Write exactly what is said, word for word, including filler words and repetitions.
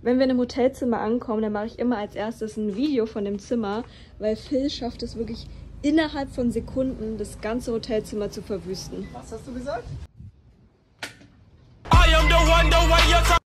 Wenn wir in einem Hotelzimmer ankommen, dann mache ich immer als erstes ein Video von dem Zimmer, weil Phil schafft es wirklich innerhalb von Sekunden, das ganze Hotelzimmer zu verwüsten. Was hast du gesagt?